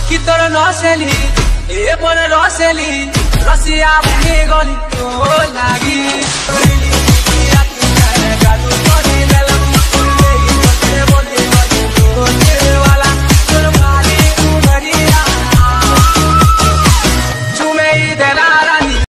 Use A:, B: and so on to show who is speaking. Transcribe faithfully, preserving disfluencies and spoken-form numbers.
A: आखि तोर नसेली ए मोर रसेली रसिया भे गली तो लागी